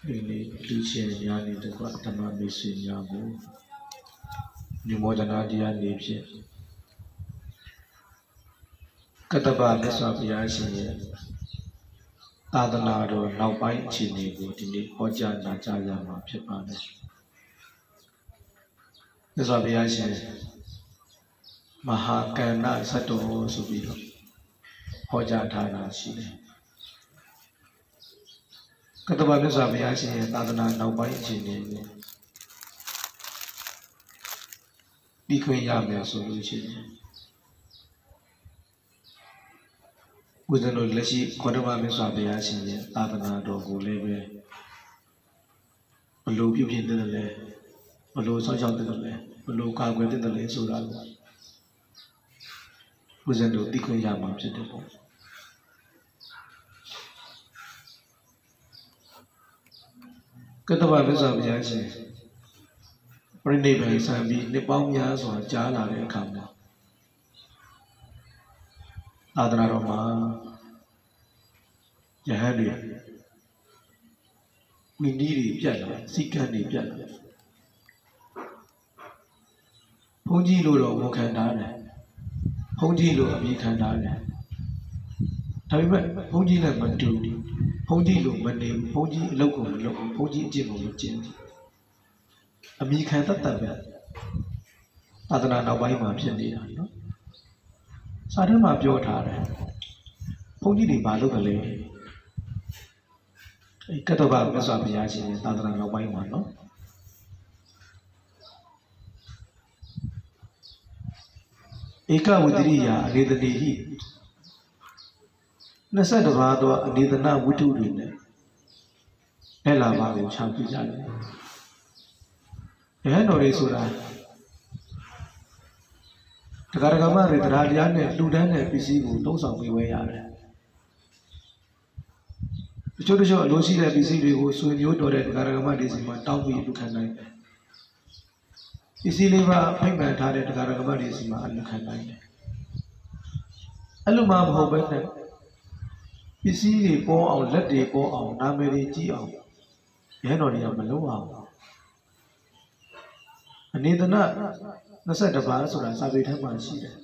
ini lucinya ni dekat teman mesinnya bu ni modana dia ni je kata bahasa Sabia sini tadana do naupai cini bu ini hoja naca yang macam mana Sabia sini mahakana satu subiro hoja thana sini kata bahasa Sabia sini tadana naupai cini bu Bikunya solusi. Bukan lagi korban misalnya sini, tapi nak doa lebe, perlu pimpin dulu, perlu sosial dulu, perlu kawan dulu surat. Bukan tu bikunya macam tu. Kata bahasa sini. Perni bahasa bi Nepalnya soal jalan yang kamu. Adana Roma, Jahadi, Mindiri piala, Sikani piala. Punji lo bukan dah, punji lo bukan dah. Tapi punji lah mandu, punji lo mandi, punji logo, punji jem. Abi kan tetap ya. Adana nabai macam ni lah. Sada macam ada. Punji di balu kali. Kata bahawa Sabia sini adana nabai mana. Eka udiriya adidanihi. Nasa doa doa adidana wudu ni. Ella baru campur jalan. Yang orang surah, sekarang kemarin terhadap ni, ludah ni pisiku, dong sampai bayar. Contoh losi ni pisiku, sunyut orang sekarang kemarin sih, tahu itu kan lain. Isi lepas pengen ada sekarang kemarin sih, alu kan lain. Alu maaf hobat ni, isi ni po au, lede po au, nameri ji au, yang orang yang malu au. Ini tu nak nasi dapat surat sabi dah masih dah.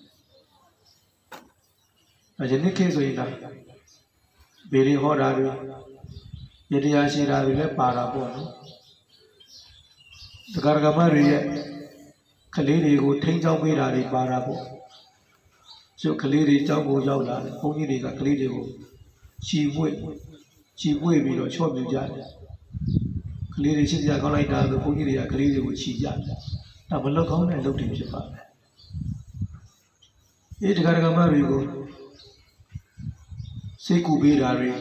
Jadi kes ini dah. Beri orang jadi asyik dah bila para pun. Sekarang kemarin keliri ko tinggal beri dari para pun. So keliri jauh lah. Punyi ni kat keliri ko cibui bila cuba berjalan. Keliri sini kalau ada punyi dia keliri ko cija. Tak perlu kau nak lalu di cepat. Ini sekarang kemarin itu, seku bedari,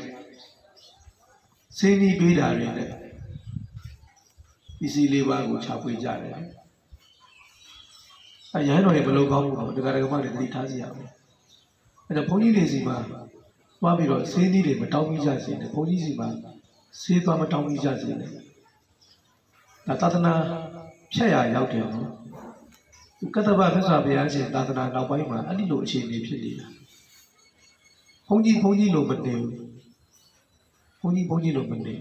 seni bedari ni, isi lebar ko capai jalan. Ayah ni perlu kau, sekarang kemarin tadi thasi apa? Ada punyi ni sih mah, wabiro seni ni bertahu bija sih, punyi sih mah, sepa bertahu bija sih. Nata tanah saya yang dia. Kata bahasa Sabia sih, tak ada napai mah, ani lo sini pilih. Punji lo benda, punji lo benda.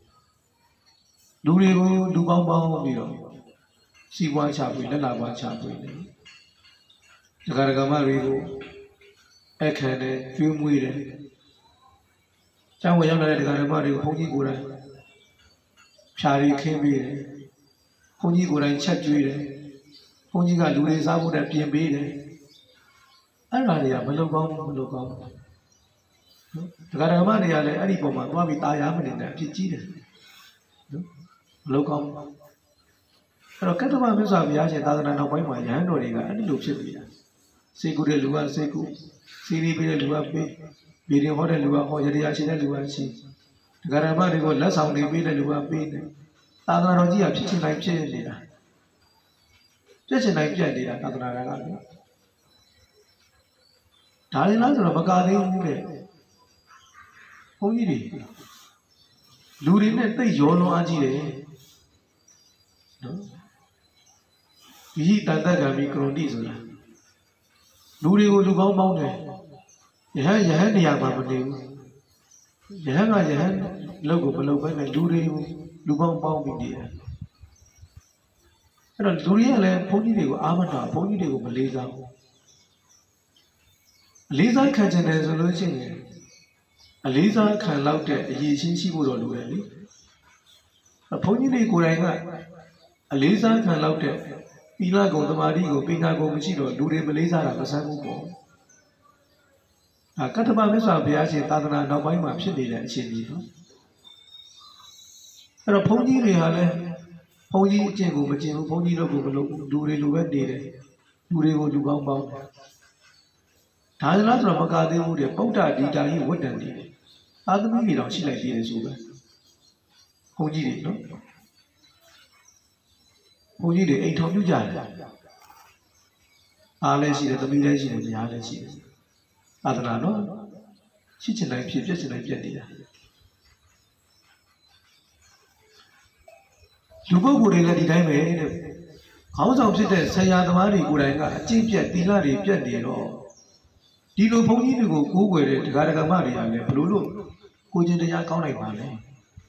Dulu bau dia, si buat capai, dan buat capai ni. Sekarang kemarin itu, ekene, film ni. Jangan yang lain sekarang kemarin punji kurang, cari kembi. Punji kurang cat jual. Punji kan luar sahaja dah pian ada dia belum kau. Sekarang mana dia ada di bawah, tu abi tayar mana dia cici dia. Belum kau. Kalau kata mana Sabia saya tak nak nampai macam mana dia kan, ini lupa dia. Seku dia luar seku, sini dia luar beri orang luar, jadi asyik luar sih. Sekarang mana dia lah sound dia luar tak nak orang dia cici naik cici dia. Jadi naik jadi ya, tak ada lagi. Dari mana tu bakal ada ni? Punyi ni, luri ni tu jono aji le. Ini tanda kami kronis lah. Luri ko lubang mau ni, yah ni yang apa ni? ယဟန်ကယဟန်လောက်ကိုမလုပ်ဘဲနဲ့လူတွေကိုလူပေါင်းပေါင်းပြီးနေတယ်အဲ့တော့လူတွေကလည်းဘုန်းကြီးတွေကိုအားမနာဘုန်းကြီးတွေကိုမလေးစားဘူးအလေးစားခံချင်တယ်ဆိုလို့ရှိရင်အလေးစားခံလောက်တဲ့အရေးချင်းရှိဖို့တော့လိုတယ်လေဘုန်းကြီးတွေကိုယ်တိုင်ကအလေးစားခံလောက်တဲ့သီလကုံသမာဓိကိုပညာကုံမရှိတော့လူတွေမလေးစားတာမဆန်းဘူးပေါ့ကတ္တမမြတ်စွာဘုရားရှင်သာသနာနောက်ပိုင်းမှာဖြစ်နေတဲ့အခြေအနေနော်အဲ့တော့ဘုန်းကြီးတွေဟာလည်းဘုန်းကြီးအကျင့်ကိုမကျင့်ဘူးဘုန်းကြီးတို့ကိုမလုပ်ဘူးလူတွေလိုပဲနေတယ်လူတွေကိုလူပေါင်းပေါင်းတယ်ဒါကြလားဆိုတော့မကသေးဘူးတဲ့ပုဒ္ဒဒီတာကြီးဝတ်တန်နေတယ်အာသမီတွေတော့ရှိလိုက်သေးတယ်ဆိုပဲဘုန်းကြီးတွေနော်ဘုန်းကြီးတွေအိမ်ထောင်ပြုကြတယ်အားလည်းရှိတယ်သမီးလည်းရှိတယ်ညားလည်းရှိတယ်သာသနာနော်ရှိချင်တိုင်းဖြစ်ပြည့်ချင်တိုင်းပြည့်နေတာလူပုဂ္ဂိုလ်တွေလည်းဒီတိုင်းပဲတဲ့ခေါင်းဆောင်ဖြစ်တဲ့ဆရာသမားတွေကိုယ်တိုင်ကအကျင့်ပြတ်သီလတွေပြတ်နေတော့ဒီလိုဘုန်းကြီးတွေကိုကိုးကွယ်တဲ့တရားဓမ္မတွေကလည်းဘလို့လို့ကိုချင်းတရားကောင်းနိုင်ပါလဲ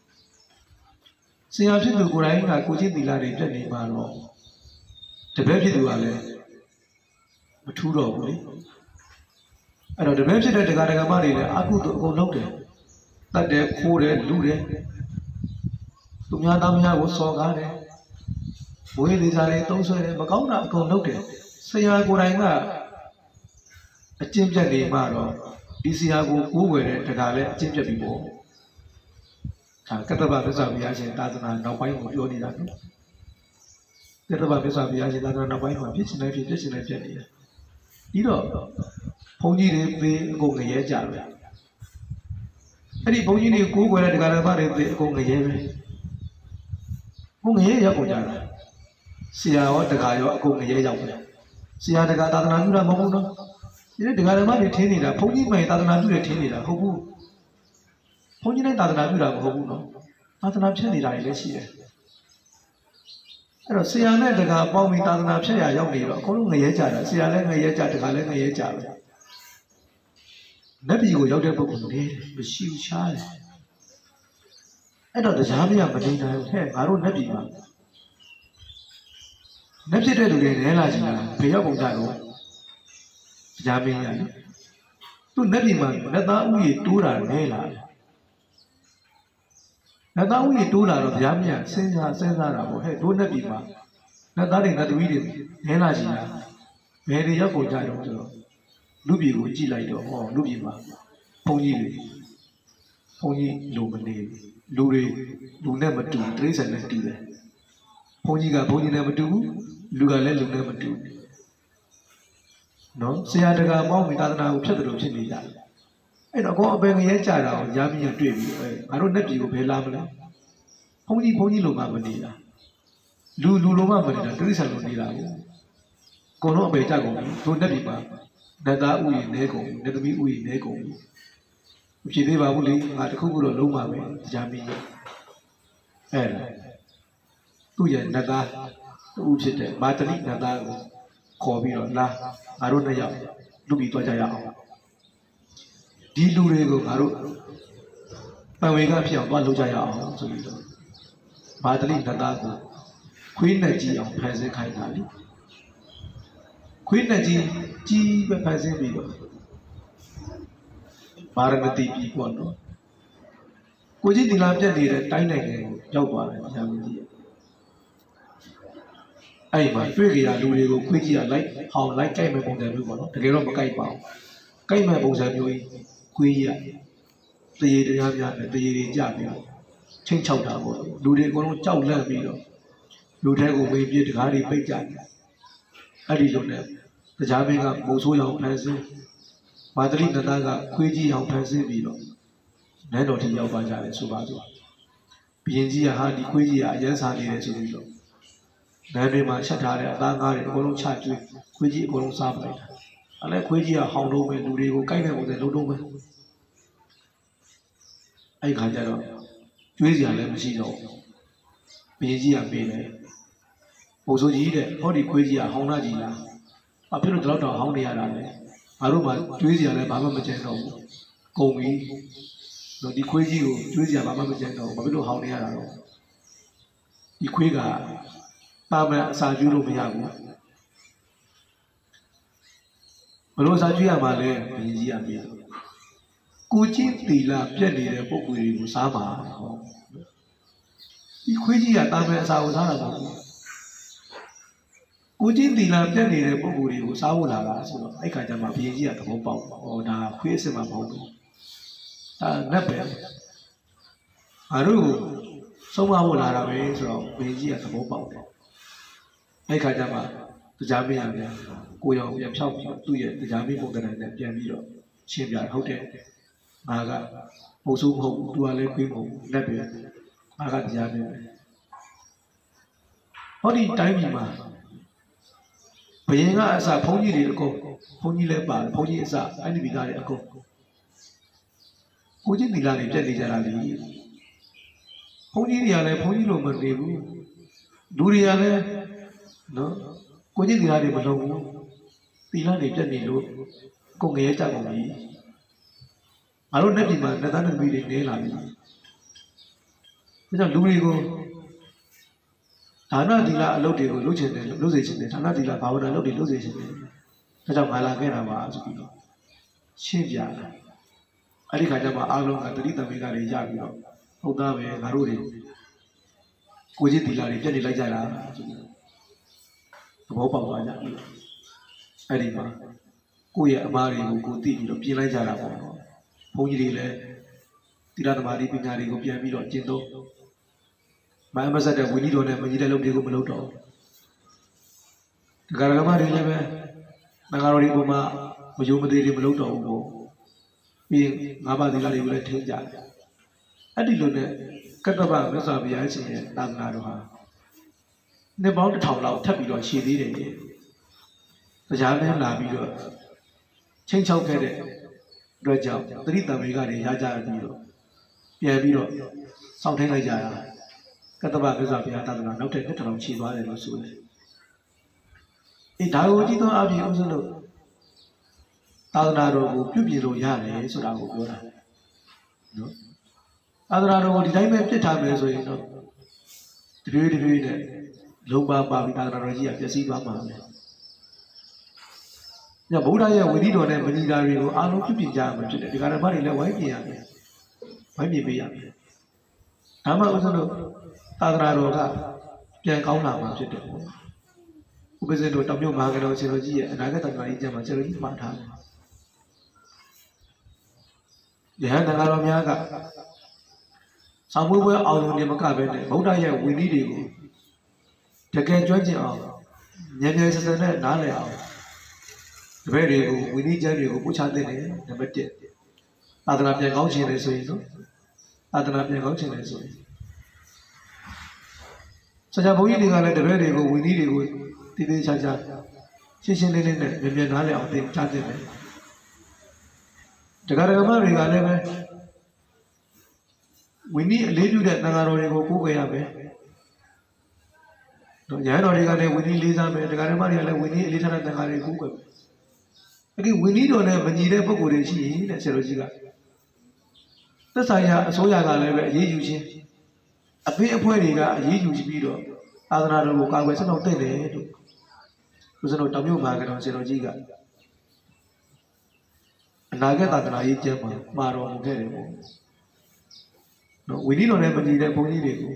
ဆရာဖြစ်သူကိုယ်တိုင်ကကိုချင်းသီလတွေပြတ်နေပါတော့တပည့်ဖြစ်သူကလည်းမထူးတော့ဘူးလေအဲ့တော့တပည့်ဖြစ်တဲ့တရားဓမ္မတွေလည်းအကုသို့အကုန်လုပ်တယ်တတ်တယ်ခိုးတယ်လူတယ်သူများသားများကိုစော်ကားတယ်ဝေးသေးစားတွေသုံးဆွဲတယ်မကောင်းတာအကုန်လုပ်တယ်ဆရာကိုယ်တိုင်ကအကျင့်ပြတ်နေမှတော့ဒီဆရာကိုကိုးကွယ်တဲ့တရားလည်းအကျင့်ပြတ်ပြီပေါ့ဒါကတ္တဗမြတ်စွာဘုရားရှင်သာသနာနောက်ပိုင်းကိုပြောနေတာနော်ကတ္တဗမြတ်စွာဘုရားရှင်သာသနာနောက်ပိုင်းမှာဖြစ်ရှင်နေဖြစ်ရှင်နေပြတ်နေတယ်ပြီးတော့ဘုန်းကြီးတွေပေးအကုန်ငရဲကြပဲအဲ့ဒီဘုန်းကြီးတွေကိုးကွယ်တဲ့တရားဓမ္မတွေပေးအကုန်ငရဲပဲဘုန်းငရဲရောက်ကုန်ကြတာဆရာရောတရားရောအကုန်ငရဲရောက်တယ်ဆရာတရားသာသနာပြုတာမဟုတ်ဘူးနော်ဒီတရားဓမ္မတွေထင်းနေတာဘုန်းကြီးမှန်သာသနာပြုတယ်ထင်းနေတာဟုတ်ဘူးဘုန်းကြီးတိုင်းသာသနာပြုတာမဟုတ်ဘူးနော်သာသနာဖြစ်နေတာတွေလည်းရှိတယ်အဲ့တော့ဆရာနဲ့တရားပေါင်းပြီးသာသနာဖြစ်ရရောက်နေတော့အကုန်လုံးငရဲကြတာဆရာလည်းငရဲကြတရားလည်းငရဲကြပဲနတ်ပြည်ကိုရောက်တဲ့ပုဂ္ဂိုလ်တွေမရှိဘူးရှားတယ်အဲ့တော့တရားမရမနေနိုင်ဘူးဟဲ့ငါတို့နတ်ပြည်မှာနတ်ဖြစ်တဲ့လူတွေလဲလာကြတာဘယ်ရောက်ကုန်ကြတော့တရားမင်းရတယ်သူနတ်ပြည်မှာနတ်သားဥယျာဉ်တိုးတာလဲလာတယ်နတ်သားဥယျာဉ်တိုးလာတော့တရားမရစဉ်းစားတာပေါ့ဟဲ့တို့နတ်ပြည်မှာနတ်သားတွေနတ်သမီးတွေလဲလာကြတာဘယ်တွေရောက်ကုန်ကြတော့ဆိုတော့လူပြည်ကိုကြည့်လိုက်တော့ဟောလူပြည်မှာဘုန်းကြီးတွေဘုန်းကြီးလိုမနေလူတွေလူနဲ့မတူတိရစ္ဆာန်နဲ့တူတယ်ဘုန်းကြီးကဘုန်းကြီးနဲ့မတူဘူးလူကလည်းလူနဲ့မတူနော်ဆရာတရားပေါင်းမိသာသနာကိုဖြတ်တယ်လို့ဖြစ်နေကြတယ်အဲ့တော့ကောအပင်ငရဲကြတာကိုရာမီရတွေ့ပြီးငါတို့နဲ့ပြည်ကိုဘယ်လာမလဲဘုန်းကြီးလိုမှမနေတာလူလိုမှမနေတာတိရစ္ဆာန်လိုနေတာကိုကိုတော့အပေကြကုန်ပြီတို့နဲ့ပြည်မှာနတ်သားဥယျာဉ်နဲကုန်နတ်သမီးဥယျာဉ်နဲကုန်မဖြစ်သေးပါဘူးလေငါတခုခုတော့လုံးပါမယ်တရားမင်းရဲ့အဲ့ဒါသူ့ရဲ့နတ်သားသူ့ဖြစ်တဲ့မာတလိနတ်သားကိုခေါ်ပြီးတော့လာငါတို့နှစ်ယောက်လူပြီးသွားကြရအောင်ဒီလူတွေကိုငါတို့ပံဝေကဖြစ်အောင်သွားလုပ်ကြရအောင်ဆိုပြီးတော့မာတလိနတ်သားကိုခွေးနဲ့ကြည့်အောင်ဖန်ဆင်းခိုင်းတာလေခွေးနဲ့ကြီးပဲဖန်ဆင်းပြီးတော့ဗာရမတိပြည်ပေါ့နော်ကိုကြီးဒီလာပြတ်နေတဲ့တိုင်းနိုင်ငံကိုရောက်သွားတယ်တရားမင်းကြီးအဲ့မှာတွေ့ကြရလူတွေကိုခွေးကြီးကလိုက်ဟောင်းလိုက်ကြိုက်မဲ့ပုံစံမျိုးပေါ့နော်တကယ်တော့မကြိုက်ပါဘူးကြိုက်မဲ့ပုံစံမျိုးကြီးခွေးကြီးကတရေတရားများနဲ့တရေတွေကြပြီးတော့ချင်းချောက်တာပေါ့လူတွေအကုန်လုံးကြောက်လန့်ပြီးတော့လူထဲကိုမေးပြတကားတွေပိတ်ကြတယ်အဲ့ဒီလိုနဲ့တရားမင်းကမုံဆိုးရောင်ဖန်ဆင်းမာတလိနတ်သားကခွေးကြီးရောင်ဖန်ဆင်းပြီးတော့နန်းတော်ထိရောက်သွားကြတယ်ဆိုပါစို့ဘုရင်ကြီးကဟာဒီခွေးကြီးကအရန်စားနေတယ်ဆိုပြီးတော့နန်းတွေမှာချက်ထားတဲ့အသားငါးတွေအကုန်လုံးချကျွေးခွေးကြီးအကုန်လုံးစားပလိုက်တာအဲ့လဲခွေးကြီးကဟောင်းလုံးပဲလူတွေကိုကိုက်တဲ့ပုံစံလုံးလုံးပဲအဲ့ခါကျတော့ကျွေးစရာလည်းမရှိတော့ဘူးဘုရင်ကြီးကပေးတယ်ဘုံဆိုကြီးတဲ့ဟောဒီခွေးကြီးကဟောင်းလာကြီးလားဘာဖြစ်လို့ဒီလောက်တော့ဟောင်းနေရတာလဲငါတို့မှကျွေးစရာလည်းဘာမှမကျန်တော့ဘူးကုန်ပြီနော်ဒီခွေးကြီးကိုကျွေးစရာဘာမှမကြံတော့ဘာဖြစ်လို့ဟောင်းနေရတာတော့ဒီခွေးကတာမန်အစာကျွေးလို့မရဘူးဘလို့အစာကျွေးရမှာလဲဘုရင်ကြီးကပြောကိုချင်းတီလာပြက်နေတဲ့ပုံကိုယ်တွေကိုစားပါဟောဒီခွေးကြီးကတာမန်အစာကိုစားတာမဟုတ်ဘူးကိုချင်းတီလာပြက်နေတဲ့ပုံကိုယ်တွေကိုစားဖို့လာတာဆိုတော့အဲ့ခါကျမှဘုရင်ကြီးကသဘောပေါက်ဟောဒါခွေးအစ်စ်မှမဟုတ်ဘူးဒါနတ်ပဲအားတို့ဆုံးမဖို့လာတာပဲဆိုတော့ဘုရင်ကြီးကသဘောပေါက်တယ်အဲ့ခါကျမှတရားမင်းရတယ်ကိုရောင်ပြန်ဖြောက်ပြီးသူ့ရဲ့တရားမင်းပုံသဏ္ဍာန်နဲ့ပြန်ပြီးတော့ရှင်းပြဟုတ်တယ်ငါကမဟုတ်ဆိုးမဟုတ်ဘူးသူကလည်းခွေးမဟုတ်ဘူးလက်ပဲငါကတရားမင်းပဲဟောဒီတိုင်းပြည်မှာဘယင်ကအစဘုန်းကြီးတွေအကုန်ဘုန်းကြီးလည်းပါတယ်ဘုန်းကြီးအစအဲ့ဒီမိသားတွေအကုန်ကိုချင်းသီလတွေပြတ်နေကြတာလေဘုန်းကြီးတွေကလည်းဘုန်းကြီးလိုမနေဘူးလူတွေကလည်းနော်ကိုချင်းသီလတွေမလုံးဘူးသီလတွေပြတ်နေလို့ကိုငရဲကြကုန်ပြီငါတို့နှစ်ပြည်မှာနှစ်သားနှစ်သမီးတွေနေလာပြီဒါကြောင့်လူတွေကိုဒါနသီလအလုပ်တွေကိုလုပ်ချင်တယ်လုပ်စေချင်တယ်ဒါနသီလဘာဝနာလုပ်တွေလုပ်စေချင်တယ်ဒါကြောင့်ငါလာခဲ့တာပါဆိုပြီးတော့ရှင်းပြတာအဲ့ဒီခါကျမှအားလုံးကတတိတမေကတွေရပြီးတော့ဟုတ်သားပဲငါတို့တွေကိုချင်းသီလတွေပြတ်နေလိုက်ကြတာဆိုပြီးသဘောပေါက်သွားကြပြီအဲ့ဒီမှာကိုယ့်ရဲ့အမားတွေကိုကိုသိပြီးတော့ပြင်လိုက်ကြတာပေါ့နော်ဘုန်းကြီးတွေလည်းသီလသမာဓိပညာတွေကိုပြန်ပြီးတော့ကျင့်သုံးမအမဆက်တဲ့ဝိနည်းတော်နဲ့မကြီးတဲ့လုပ်တွေကိုမလုပ်တော့ဒကာဒကမတွေလည်းပဲငါတော်ဒီပုံမှာမယုံမသေးတွေမလုပ်တော့ဘူးပေါ့ပြီးငါးပါးသီလတွေကိုလည်းထိန်းကြတယ်အဲ့ဒီလိုနဲ့ကတ္တဗမြတ်စွာဘုရားရှင်ရဲ့သာသနာတော်ဟာနှစ်ပေါင်း1000လောက်ထပ်ပြီးတော့ရှည်သေးတယ်တရားနဲ့လာပြီးတော့ချင်းချောက်ခဲ့တဲ့အတွက်ကြောင့်သတိတံမေကတွေရကြပြီးတော့ပြန်ပြီးတော့စောင့်ထိန်လိုက်ကြတာကတ္တဗမြတ်စွာဘုရားသာသနာနောက်ထပ်1000ရှည်သွားတယ်လို့ဆိုတယ်အေးဒါကိုကြည့်တော့အပြင်ဥစဉ်လို့သာသနာတော်ကိုပြုပြင်လို့ရတယ်ဆိုတာကိုပြောတာနော်သာသနာတော်ကိုဒီတိုင်းပဲပြစ်ထားမယ်ဆိုရင်တော့တပြေးနဲ့လုံးပါပြီးသာသနာတော်ကြီးကပျက်စီးသွားမှာပဲညဗုဒ္ဓရဲ့ဝိနည်းတော်နဲ့မဏိတာတွေကိုအားလုံးပြုပြင်ကြရမှာဖြစ်တယ်ဒီကရမတွေလည်းဝိုင်းပြင်ရမယ်ဝိုင်းပြင်ပေးရမယ်ဒါမှဥစဉ်လို့သာသနာတော်ကပြန်ကောင်းလာမှာဖြစ်တယ်ဥပဇင်းတို့တောင်မြုပ်မဟာကတော်ဆရာတော်ကြီးရဲ့အနာဂတ်တက္ကရာကြီးကျမ်းမှာဆရာတော်ကြီးမှာထားတယ်ယဟန်တန်ဃာတော်များကဆောင်းပွဲအောင်ရုံနဲ့မကပဲနဲ့ဗုဒ္ဓရဲ့ဝိနည်းတွေကိုတကယ်ကျွမ်းကျင်အောင်ဉာဏ်ဉာဏ်စစနဲ့နားလည်အောင်တပည့်တွေကိုဝိနည်းကျမ်းတွေကိုပို့ချတဲ့တယ်နံပါတ်1သာသနာပြန်ကောင်းခြင်းလေဆိုရင်နော်သာသနာပြန်ကောင်းခြင်းလေဆိုရင်ဆရာဘုန်းကြီးတွေကလည်းတပည့်တွေကိုဝိနည်းတွေကိုတည်တည်ချာချာရှင်းရှင်းလင်းလင်းနဲ့မြင်မြင်နားလည်အောင်သင်ကြားတဲ့တယ်တရားဓမ္မတွေကလည်းပဲဝိနည်းအလေးပြုတဲ့သံဃာတော်တွေကိုကိုးကွယ်ရမယ်တော့ညာတော်တွေကလည်းဝိနည်းလေးစားမယ်တရားဓမ္မတွေကလည်းဝိနည်းအလေးထားတဲ့သံဃာတွေကိုးကွယ်မယ်အခုဝိနည်းတော်နဲ့မညီတဲ့ပုဂ္ဂိုလ်တွေရှိရင်တဲ့ဆရာတော်ကြီးကသက်ဆိုင်ရာအစိုးရကလည်းပဲအရေးယူခြင်းအဖေအဖွဲ့တွေကအရေးယူပြီးတော့သာသနာတော်ကိုကာကွယ်ဆောင်တဲ့တယ်လို့ဦးဇင်းတို့တောင်မြုပ်မှာကတော့ဆရာတော်ကြီးကအနာဂတ်သာသနာရေးကျမ်းမှာတော်မူခဲ့တယ်ပေါ့နော်ဝိနည်းတော်နဲ့မညီတဲ့ဘုန်းကြီးတွေကို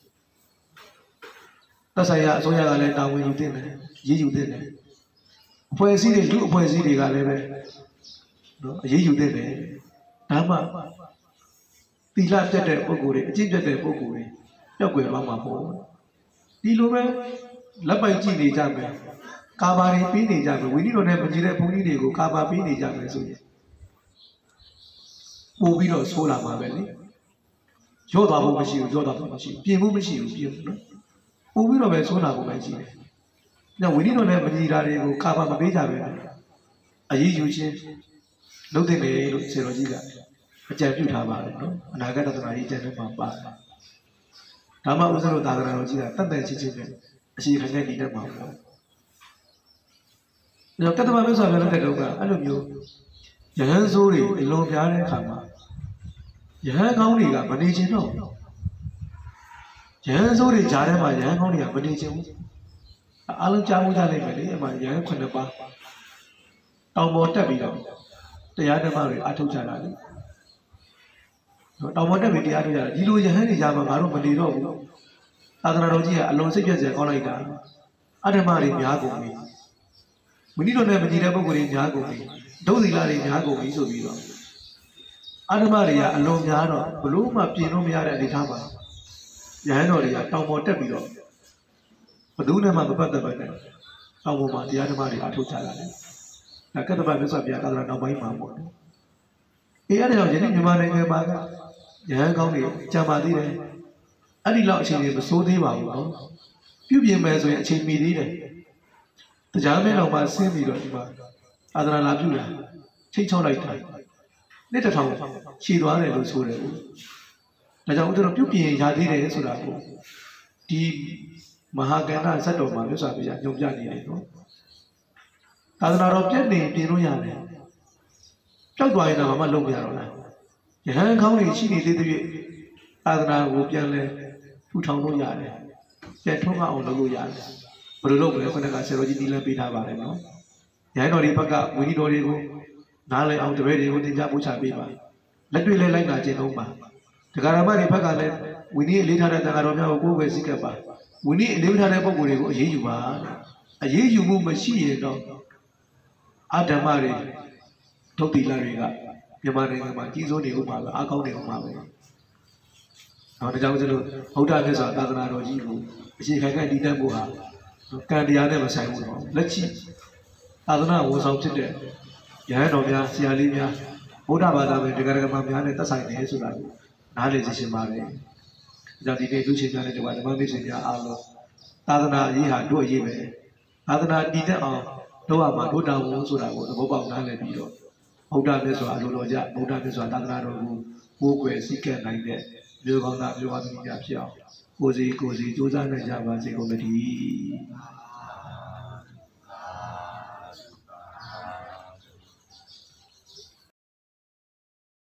သက်ဆိုင်ရာအစိုးရကလည်းတာဝန်ယူတင်တယ်ရေးယူတင်တယ်အဖွဲ့အစည်းတွေလူအဖွဲ့အစည်းတွေကလည်းပဲနော်အရေးယူတင်တယ်ဒါမှသီလပြတ်တဲ့ပုဂ္ဂိုလ်တွေအကျင့်ပြတ်တဲ့ပုဂ္ဂိုလ်တွေပြောက်ွယ်သွားမှာပေါ့ဒီလိုပဲလက်ပိုက်ကြည့်နေကြမယ်ကာဘာတွေပြီးနေကြမယ်ဝိနည်းတော်နဲ့မညီတဲ့ဘုန်းကြီးတွေကိုကာဘာပြီးနေကြမယ်ဆိုရင်ပို့ပြီးတော့ဆိုးလာမှာပဲလေရော့သွားဖို့မရှိဘူးရော့သွားဖို့မရှိဘူးပြင်ဖို့မရှိဘူးပြင်နော်ပို့ပြီးတော့ပဲဆိုးလာဖို့ပဲရှိတယ်ညဝိနည်းတော်နဲ့မညီတာတွေကိုကာဘာမပေးကြပဲအရေးယူခြင်းလုပ်တဲ့လေလို့ဆရာတော်ကြီးကအကြံပြုထားပါတယ်နော်အနာဂတ်သနာရေးကျမ်းထဲမှာပါတယ်ဒါမှဥစ္စာတို့သာသနာတော်ကြီးကတတ်တဲ့ချင်းချင်းပဲအရှိခံတဲ့ဒီတက်မှာပေါ့ညကတ္တမမြတ်စွာဘုရားလက်ထက်တုန်းကအဲ့လိုမျိုးယဟန်ဆိုးတွေအလွန်ပြားတဲ့အခါမှာရဟန်းကောင်းတွေကမနေချင်တော့ရဟန်းစိုးတွေဂျားထဲမှာရဟန်းကောင်းတွေကမနေချင်ဘူးအားလုံးကြားမှုကြလိမ့်မယ်လေအမှရဟန်း9ပါးတောင်ပေါ်တက်ပြီးတော့တရားဓမ္မတွေအထုတ်ကြတာလေတောင်ပေါ်တက်ပြီးတရားထုတ်ကြတာဒီလိုရဟန်းတွေကြားမှာငါတို့မနေတော့ဘူးသာသနာတော်ကြီးကအလွန်စိတ်ပြည့်စရာကောင်းလိုက်တာအဓမ္မတွေများကုန်ပြီမနည်းတော့နဲ့မကြည်တဲ့ပုဂ္ဂိုလ်တွေများကုန်ပြီဒုသီလတွေများကုန်ပြီဆိုပြီးတော့အဓမ္မတွေကအလွန်များတော့ဘလို့မှပြင်လို့မရတဲ့အနေထားပါရဟန်းတော်တွေကတောင်ပေါ်တက်ပြီးတော့ဘယ်သူနဲ့မှမပတ်သက်ပဲနဲ့တောင်ပေါ်မှာတရားဓမ္မတွေအထုတ်ကြတာလေဒါကတ္တပမြတ်စွာဘုရားသာသနာနောက်ပိုင်းမှာပေါ့အေးအဲ့ဒါကြောင့်ယနေ့မြန်မာနိုင်ငံမှာရဟန်းကောင်းတွေကြာပါသေးတယ်အဲ့ဒီလောက်အချိန်တွေမစိုးသေးပါဘူးနော်ပြုပြင်မယ်ဆိုရင်အချိန်မီသေးတယ်တရားမင်းတော်မှာဆင်းပြီးတော့ဒီမှာသာသနာလာပြုတာချိတ်ချောက်လိုက်တာနှစ်တစ်ထောင်ခြေသွားတယ်လို့ဆိုတယ်ဒါကြောင့်ဦးဇင်းတို့ပြုပြင်ရသေးတယ်ဆိုတာကိုဒီမဟာကန္တဇတ်တော်မှာမြတ်စွာဘုရားညွှန်ပြနေတယ်နော်သာသနာတော်ပြည့်နေပြင်လို့ရတယ်ကြောက်သွားရင်တော့မှလုပ်ပြတော့လားယဟန်ကောင်းတွေရှိနေသေးသေးသာသနာကိုပြန်လဲထူထောင်လို့ရတယ်ပြန်ထုံးအောင်လုပ်လို့ရတယ်ဘယ်လိုလုပ်မလဲခொနကဆရာတော်ကြီးနီလန်းပေးထားပါတယ်နော်ယဟန်တော်တွေဘက်ကဝိနည်းတော်တွေကိုနားလည်အောင်တပည့်တွေကိုသင်ကြားပို့ချပေးပါလက်တွေ့လဲလိုက်တာကျင့်သုံးပါတရားဓမ္မတွေဘက်ကလည်းဝိနည်းအလေးထားတဲ့တရားတော်များကိုကိုယ်ပဲစိတ်ကပ်ပါဝိနည်းအလေးထားတဲ့ပုဂ္ဂိုလ်တွေကိုအေးအေးယူပါအေးအေးယူမှုမရှိရင်တော့အဓမ္မတွေဒုတိလတွေကမြန်မာနိုင်ငံမှာကြီးစိုးနေဥပမာပဲအကောင်းနေဥပမာပဲ။ဒါကြောင့်ကျလို့ဗုဒ္ဓမြတ်စွာသာသနာတော်ကြီးကိုအခြေခံတည်တတ်ဖို့ဟာကံတရားနဲ့မဆိုင်ဘူးနော်။လက်ရှိသာသနာဝန်ဆောင်ဖြစ်တဲ့ရဟန်းတော်များဆရာလေးများဗုဒ္ဓဘာသာဝင်တရားဓမ္မများနဲ့သက်ဆိုင်တယ်ဆိုတာကိုနားလည်သိရှင်းပါတယ်။ဒါကြောင့်ဒီနေ့လူချင်းများနဲ့ဓမ္မမိတ်ဆွေများအားလုံးသာသနာအရေးဟာတို့အရေးပဲ။သာသနာတည်တတ်အောင်တို့ရမှာတို့တာဝန်ဆိုတာကိုသဘောပေါက်နားလည်ပြီးတော့ဗုဒ္ဓမြတ်စွာအလိုတော်ကြဗုဒ္ဓမြတ်စွာသာသနာတော်ကိုကိုယ်ွယ်စိတ်ကဲနိုင်တဲ့မျိုးကောင်းသားမျိုးဝါသမီးများဖြစ်အောင်ကိုယ်စီကြိုးစားနိုင်ကြပါစေကုန်သတည်း